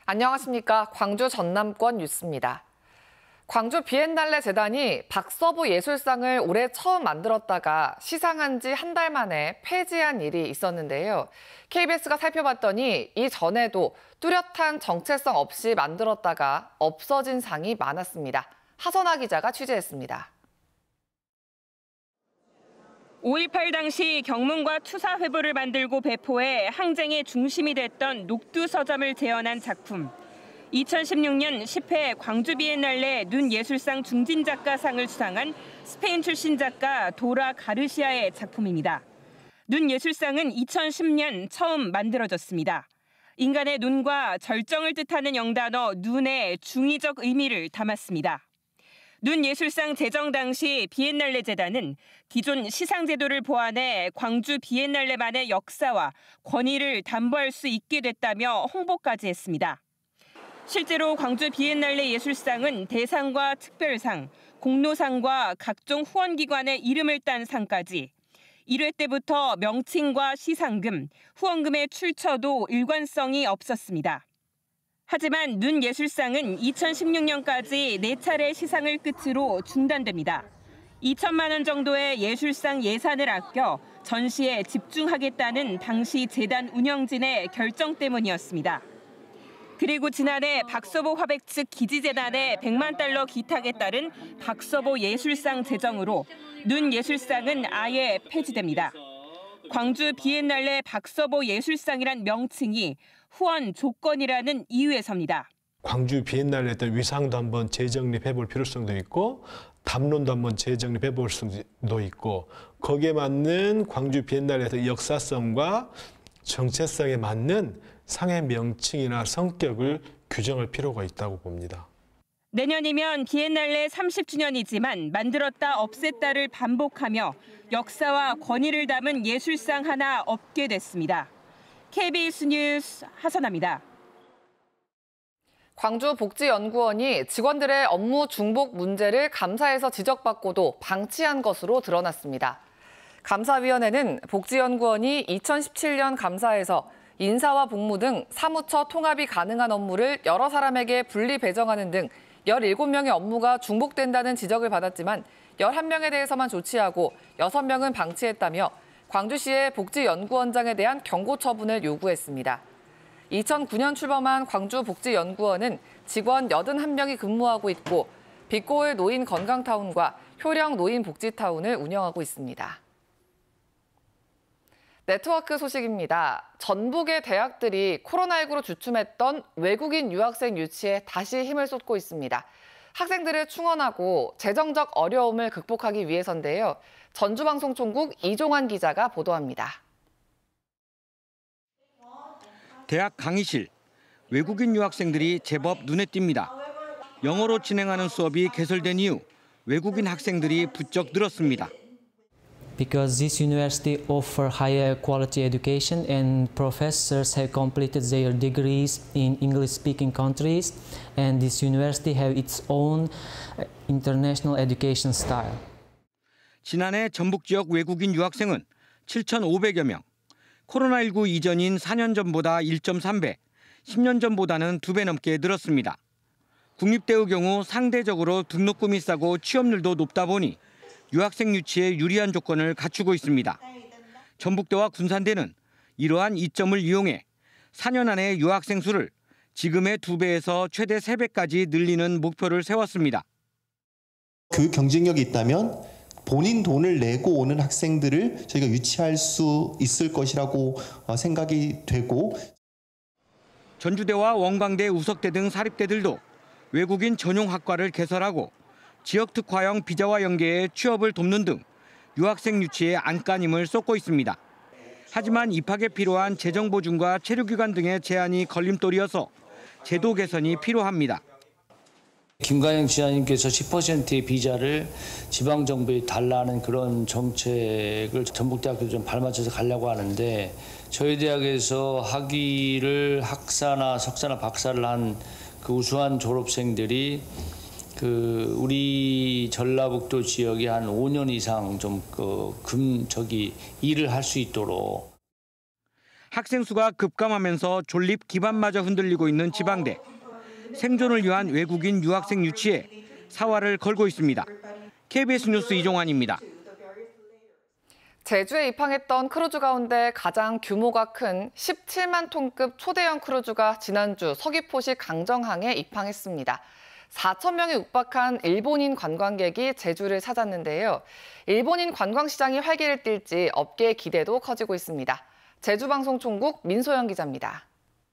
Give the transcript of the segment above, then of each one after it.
안녕하십니까. 광주 전남권 뉴스입니다. 광주 비엔날레 재단이 박서부 예술상을 올해 처음 만들었다가 시상한 지 한 달 만에 폐지한 일이 있었는데요. KBS가 살펴봤더니 이전에도 뚜렷한 정체성 없이 만들었다가 없어진 상이 많았습니다. 하선아 기자가 취재했습니다. 5.18 당시 경문과 투사회부를 만들고 배포해 항쟁의 중심이 됐던 녹두서점을 재현한 작품. 2016년 10회 광주 비엔날레 눈예술상 중진작가상을 수상한 스페인 출신 작가 도라 가르시아의 작품입니다. 눈예술상은 2010년 처음 만들어졌습니다. 인간의 눈과 절정을 뜻하는 영단어 눈의 중의적 의미를 담았습니다. 눈예술상 제정 당시 비엔날레 재단은 기존 시상 제도를 보완해 광주 비엔날레만의 역사와 권위를 담보할 수 있게 됐다며 홍보까지 했습니다. 실제로 광주 비엔날레 예술상은 대상과 특별상, 공로상과 각종 후원기관의 이름을 딴 상까지 1회 때부터 명칭과 시상금, 후원금의 출처도 일관성이 없었습니다. 하지만 눈예술상은 2016년까지 4차례 시상을 끝으로 중단됩니다. 2천만 원 정도의 예술상 예산을 아껴 전시에 집중하겠다는 당시 재단 운영진의 결정 때문이었습니다. 그리고 지난해 박서보 화백 측 기지재단의 100만 달러 기탁에 따른 박서보 예술상 제정으로 눈예술상은 아예 폐지됩니다. 광주 비엔날레 박서보 예술상이란 명칭이 후원 조건이라는 이유에서입니다. 광주 비엔날레 때 위상도 한번 재정립해볼 필요성도 있고 담론도 한번 재정립해볼 수도 있고 거기에 맞는 광주 비엔날레에서 역사성과 정체성에 맞는 상의 명칭이나 성격을 규정할 필요가 있다고 봅니다. 내년이면 비엔날레 30주년이지만 만들었다 없앴다를 반복하며 역사와 권위를 담은 예술상 하나 없게 됐습니다. KBS 뉴스 하선아입니다. 광주복지연구원이 직원들의 업무 중복 문제를 감사에서 지적받고도 방치한 것으로 드러났습니다. 감사위원회는 복지연구원이 2017년 감사에서 인사와 복무 등 사무처 통합이 가능한 업무를 여러 사람에게 분리 배정하는 등 17명의 업무가 중복된다는 지적을 받았지만 11명에 대해서만 조치하고 6명은 방치했다며 광주시의 복지연구원장에 대한 경고 처분을 요구했습니다. 2009년 출범한 광주복지연구원은 직원 81명이 근무하고 있고 빛고을 노인 건강타운과 효령 노인 복지타운을 운영하고 있습니다. 네트워크 소식입니다. 전북의 대학들이 코로나19로 주춤했던 외국인 유학생 유치에 다시 힘을 쏟고 있습니다. 학생들을 충원하고 재정적 어려움을 극복하기 위해서인데요. 전주방송총국 이종환 기자가 보도합니다. 대학 강의실, 외국인 유학생들이 제법 눈에 띕니다. 영어로 진행하는 수업이 개설된 이후 외국인 학생들이 부쩍 늘었습니다. Because this university offer higher quality education and professors have completed their degrees in English-speaking countries, and this university have its own international education style. 지난해 전북 지역 외국인 유학생은 7,500여 명. 코로나19 이전인 4년 전보다 1.3배, 10년 전보다는 2배 넘게 늘었습니다. 국립대의 경우 상대적으로 등록금이 싸고 취업률도 높다 보니 유학생 유치에 유리한 조건을 갖추고 있습니다. 전북대와 군산대는 이러한 이점을 이용해 4년 안에 유학생 수를 지금의 2배에서 최대 3배까지 늘리는 목표를 세웠습니다. 그 경쟁력이 있다면 본인 돈을 내고 오는 학생들을 저희가 유치할 수 있을 것이라고 생각이 되고 전주대와 원광대, 우석대 등 사립대들도 외국인 전용 학과를 개설하고 지역 특화형 비자와 연계해 취업을 돕는 등 유학생 유치에 안간힘을 쏟고 있습니다. 하지만 입학에 필요한 재정 보증과 체류기간 등의 제한이 걸림돌이어서 제도 개선이 필요합니다. 김관영 지사님께서 10%의 비자를 지방정부에 달라는 그런 정책을 전북대학교도 좀 발맞춰서 가려고 하는데 저희 대학에서 학위를 학사나 석사나 박사를 한 그 우수한 졸업생들이 우리 전라북도 지역에 한 5년 이상 좀 일을 할 수 있도록. 학생 수가 급감하면서 존립 기반마저 흔들리고 있는 지방대. 생존을 위한 외국인 유학생 유치에 사활을 걸고 있습니다. KBS 뉴스 이종환입니다. 제주에 입항했던 크루즈 가운데 가장 규모가 큰 17만 톤급 초대형 크루즈가 지난주 서귀포시 강정항에 입항했습니다. 4천 명에 육박한 일본인 관광객이 제주를 찾았는데요. 일본인 관광시장이 활기를 띨지 업계의 기대도 커지고 있습니다. 제주방송총국 민소영 기자입니다.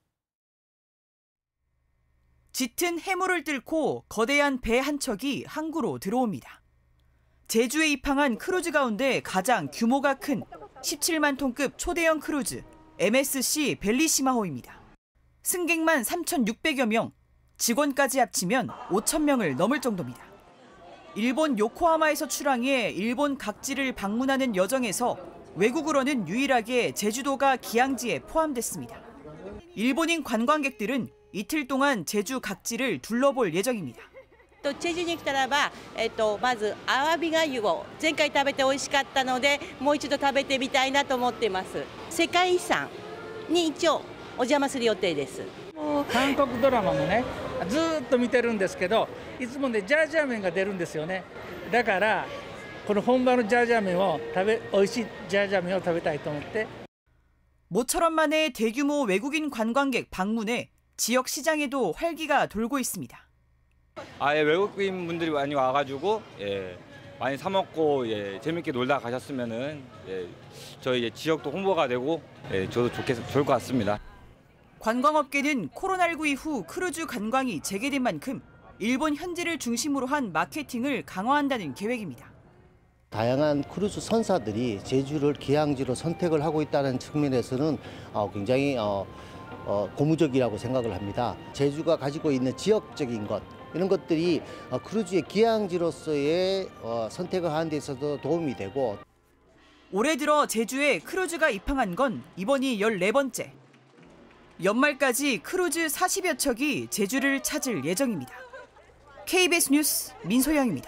짙은 해물을 뚫고 거대한 배 한 척이 항구로 들어옵니다. 제주에 입항한 크루즈 가운데 가장 규모가 큰 17만 톤급 초대형 크루즈 MSC 벨리시마호입니다. 승객만 3,600여 명, 직원까지 합치면 5,000명을 넘을 정도입니다. 일본 요코하마에서 출항해 일본 각지를 방문하는 여정에서 외국으로는 유일하게 제주도가 기항지에 포함됐습니다. 일본인 관광객들은 이틀 동안 제주 각지를 둘러볼 예정입니다. チェジュに来たらば、まずアワビがゆを前回食べて美味しかったのでもう一度食べてみたいなと思っています。世界遺産に一応お邪魔する予定です。 韓国ドラマもねずっと見てるんですけどいつもねジャージャー麺が出るんですよね。だからこの本場のジャージャー麺を美味しいジャージャー麺を食べたいと思って。 모처럼 만에 대규모 외국인 관광객 방문에 지역 시장에도 활기가 돌고 있습니다. 외국인 분들이 많이 와가지고 많이 사 먹고 재밌게 놀다 가셨으면은 저희 지역도 홍보가 되고 저도 좋을 것 같습니다. 관광업계는 코로나19 이후 크루즈 관광이 재개된 만큼 일본 현지를 중심으로 한 마케팅을 강화한다는 계획입니다. 다양한 크루즈 선사들이 제주를 기항지로 선택을 하고 있다는 측면에서는 굉장히 고무적이라고 생각을 합니다. 제주가 가지고 있는 지역적인 것, 이런 것들이 크루즈의 기항지로서의 선택을 하는 데 있어서 도움이 되고. 올해 들어 제주에 크루즈가 입항한 건 이번이 14번째. 연말까지 크루즈 40여 척이 제주를 찾을 예정입니다. KBS 뉴스 민소영입니다.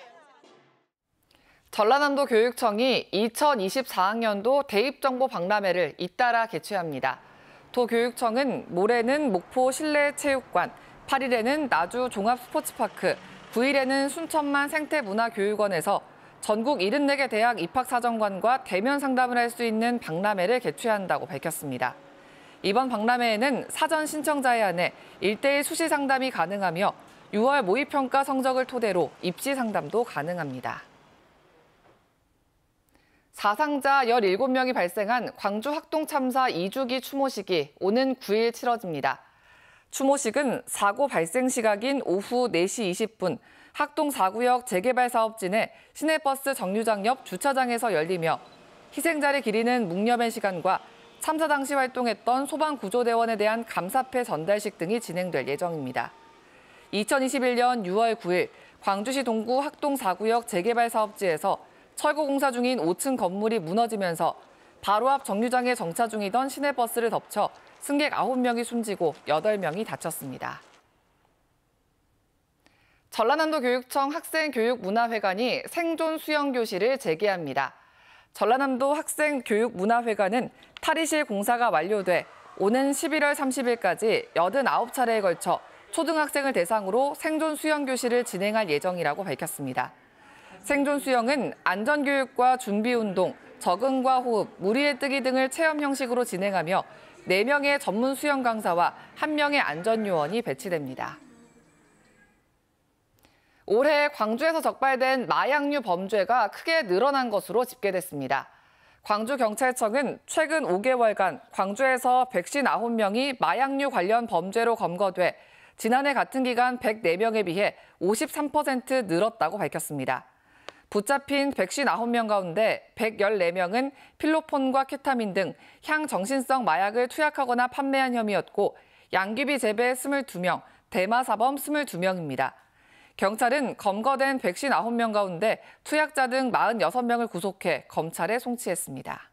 전라남도 교육청이 2024학년도 대입정보 박람회를 잇따라 개최합니다. 도교육청은 모레는 목포 실내체육관, 8일에는 나주 종합스포츠파크, 9일에는 순천만 생태문화교육원에서 전국 74개 대학 입학사정관과 대면 상담을 할 수 있는 박람회를 개최한다고 밝혔습니다. 이번 박람회에는 사전 신청자에 한해 1:1 수시 상담이 가능하며 6월 모의평가 성적을 토대로 입시 상담도 가능합니다. 사상자 17명이 발생한 광주 학동 참사 2주기 추모식이 오는 9일 치러집니다. 추모식은 사고 발생 시각인 오후 4시 20분 학동 4구역 재개발 사업지 내 시내버스 정류장 옆 주차장에서 열리며 희생자를 기리는 묵념의 시간과 참사 당시 활동했던 소방구조대원에 대한 감사패 전달식 등이 진행될 예정입니다. 2021년 6월 9일 광주시 동구 학동 4구역 재개발 사업지에서 철거 공사 중인 5층 건물이 무너지면서 바로 앞 정류장에 정차 중이던 시내버스를 덮쳐 승객 9명이 숨지고 8명이 다쳤습니다. 전라남도 교육청 학생교육문화회관이 생존 수영교실을 재개합니다. 전라남도 학생교육문화회관은 탈의실 공사가 완료돼 오는 11월 30일까지 89차례에 걸쳐 초등학생을 대상으로 생존 수영교실을 진행할 예정이라고 밝혔습니다. 생존 수영은 안전교육과 준비운동, 적응과 호흡, 물 위에 뜨기 등을 체험 형식으로 진행하며 4명의 전문 수영 강사와 1명의 안전요원이 배치됩니다. 올해 광주에서 적발된 마약류 범죄가 크게 늘어난 것으로 집계됐습니다. 광주경찰청은 최근 5개월간 광주에서 159명이 마약류 관련 범죄로 검거돼 지난해 같은 기간 104명에 비해 53% 늘었다고 밝혔습니다. 붙잡힌 159명 가운데 114명은 필로폰과 케타민 등 향정신성 마약을 투약하거나 판매한 혐의였고 양귀비 재배 22명, 대마사범 22명입니다. 경찰은 검거된 159명 가운데 투약자 등 46명을 구속해 검찰에 송치했습니다.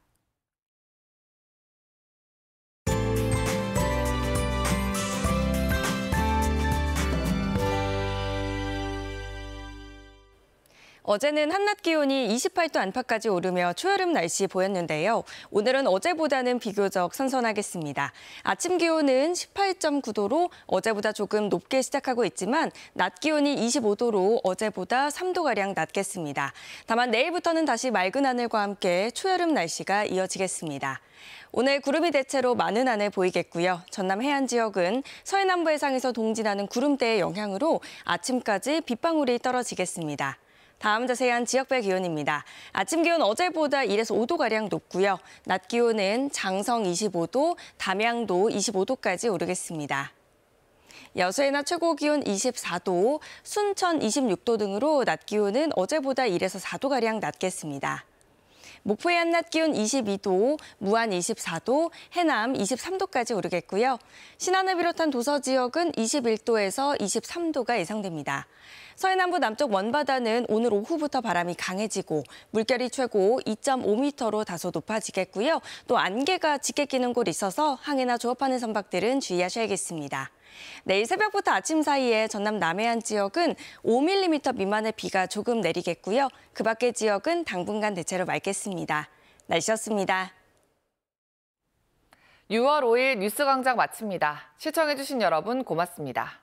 어제는 한낮 기온이 28도 안팎까지 오르며 초여름 날씨 보였는데요. 오늘은 어제보다는 비교적 선선하겠습니다. 아침 기온은 18.9도로 어제보다 조금 높게 시작하고 있지만 낮 기온이 25도로 어제보다 3도가량 낮겠습니다. 다만 내일부터는 다시 맑은 하늘과 함께 초여름 날씨가 이어지겠습니다. 오늘 구름이 대체로 많은 하늘 보이겠고요. 전남 해안 지역은 서해남부 해상에서 동진하는 구름대의 영향으로 아침까지 빗방울이 떨어지겠습니다. 다음 자세한 지역별 기온입니다. 아침 기온 어제보다 1에서 5도가량 높고요. 낮 기온은 장성 25도, 담양도 25도까지 오르겠습니다. 여수의 낮 최고 기온 24도, 순천 26도 등으로 낮 기온은 어제보다 1에서 4도가량 낮겠습니다. 목포의 한낮 기온 22도, 무안 24도, 해남 23도까지 오르겠고요. 신안을 비롯한 도서 지역은 21도에서 23도가 예상됩니다. 서해남부 남쪽 먼바다는 오늘 오후부터 바람이 강해지고 물결이 최고 2.5m로 다소 높아지겠고요. 또 안개가 짙게 끼는 곳이 있어서 항해나 조업하는 선박들은 주의하셔야겠습니다. 내일 새벽부터 아침 사이에 전남 남해안 지역은 5mm 미만의 비가 조금 내리겠고요. 그 밖의 지역은 당분간 대체로 맑겠습니다. 날씨였습니다. 6월 5일 뉴스광장 마칩니다. 시청해주신 여러분 고맙습니다.